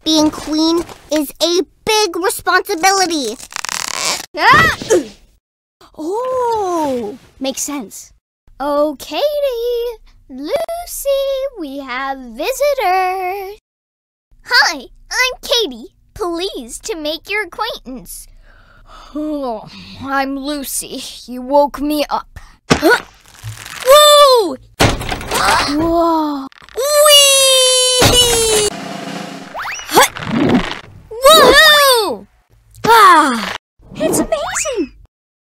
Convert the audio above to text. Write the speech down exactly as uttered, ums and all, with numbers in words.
Being queen is a big responsibility. Ah! Oh, makes sense. Oh, Katie, Lucy, we have visitors. Hi, I'm Katie. Pleased to make your acquaintance. Oh, I'm Lucy. You woke me up. Huh? Whoa! Whoa!